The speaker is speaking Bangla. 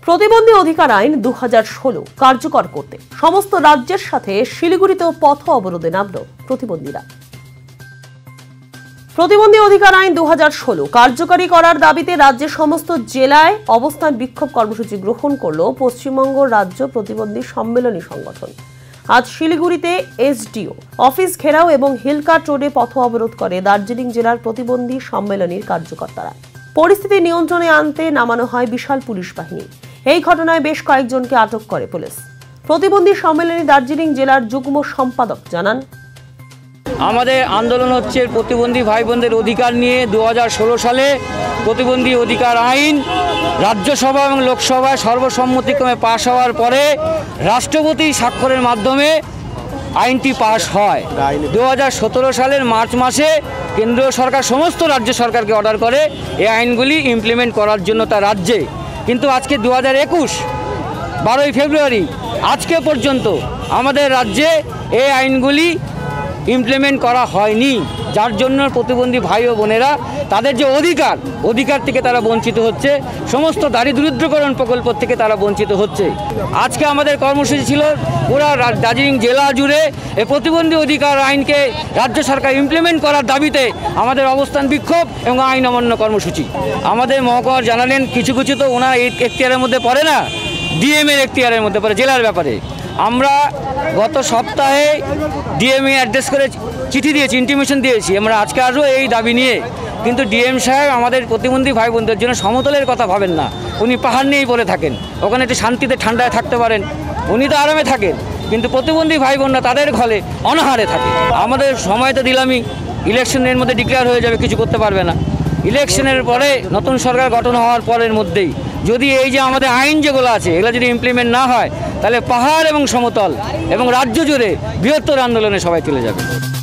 প্রতিবন্ধী অধিকার আইন 2016 কার্যকর করতে সমস্ত রাজ্যের সাথে শিলিগুড়িতেও পথ অবরোধে নামল প্রতিবন্ধীরা। প্রতিবন্ধী অধিকার আইন 2016 কার্যকরী করার দাবিতে রাজ্যের সমস্ত জেলায় অবস্থান বিক্ষোভ কর্মসূচি গ্রহণ করল পশ্চিমবঙ্গ রাজ্য প্রতিবন্ধী সম্মেলনী সংগঠন। আজ শিলিগুড়িতে এসডিও অফিস ঘেরাও এবং হিলকার্ট রোডে পথ অবরোধ করে দার্জিলিং জেলার প্রতিবন্ধী সম্মেলনীর কার্যকর্তারা। পরিস্থিতি নিয়ন্ত্রণে আনতে নামানো হয় বিশাল পুলিশ বাহিনী। এই ঘটনায় বেশ কয়েকজনকে আটক করে পুলিশ। প্রতিবন্ধী সম্মেলনী দার্জিলিং জেলার যুগ্ম সম্পাদক জানান, আমাদের আন্দোলন হচ্ছে প্রতিবন্ধী ভাই বোনদের অধিকার নিয়ে। 2016 সালে প্রতিবন্ধী অধিকার আইন রাজ্যসভা এবং লোকসভায় সর্বসম্মতিক্রমে পাশ হওয়ার পরে রাষ্ট্রপতি স্বাক্ষরের মাধ্যমে আইনটি পাশ হয়। 2017 সালের মার্চ মাসে কেন্দ্রীয় সরকার সমস্ত রাজ্য সরকারকে অর্ডার করে এই আইনগুলি ইমপ্লিমেন্ট করার জন্য তার রাজ্যে। কিন্তু আজকে 2021 12ই ফেব্রুয়ারি আজকে পর্যন্ত আমাদের রাজ্যে এই আইনগুলি ইমপ্লিমেন্ট করা হয়নি, যার জন্য প্রতিবন্ধী ভাই ও বোনেরা তাদের যে অধিকার থেকে তারা বঞ্চিত হচ্ছে। সমস্ত দারিদ্র্যকরণ প্রকল্প থেকে তারা বঞ্চিত হচ্ছে। আজকে আমাদের কর্মসূচি ছিল পুরা দার্জিলিং জেলা জুড়ে এই প্রতিবন্ধী অধিকার আইনকে রাজ্য সরকার ইমপ্লিমেন্ট করার দাবিতে আমাদের অবস্থান বিক্ষোভ এবং আইন অমান্য কর্মসূচি। আমাদের মহকুমার জানালেন কিছু তো ওনার এখতিয়ারের মধ্যে পড়ে না, ডিএম এর এখতিয়ারের মধ্যে পড়ে জেলার ব্যাপারে। আমরা গত সপ্তাহে ডিএমএ অ্যাড্রেস করে চিঠি দিয়েছি, ইন্টিমেশন দিয়েছি আমরা আজকে আসবো এই দাবি নিয়ে। কিন্তু ডিএম সাহেব আমাদের প্রতিবন্ধী ভাই বোনদের জন্য সমতলের কথা ভাবেন না। উনি পাহাড় নিয়েই পড়ে থাকেন, ওখানে একটু শান্তিতে ঠান্ডায় থাকতে পারেন, উনি তো আরামে থাকেন, কিন্তু প্রতিবন্ধী ভাই বোনরা তাদের ঘরে অনাহারে থাকে। আমাদের সময় তো দিলামই, ইলেকশনের মধ্যে ডিক্লেয়ার হয়ে যাবে, কিছু করতে পারবে না। ইলেকশনের পরে নতুন সরকার গঠন হওয়ার পরের মধ্যেই যদি এই যে আমাদের আইন যেগুলো আছে এগুলো যদি ইমপ্লিমেন্ট না হয়, তাহলে পাহাড় এবং সমতল এবং রাজ্য জুড়ে বৃহত্তর আন্দোলনে সবাই তুলে যাবে।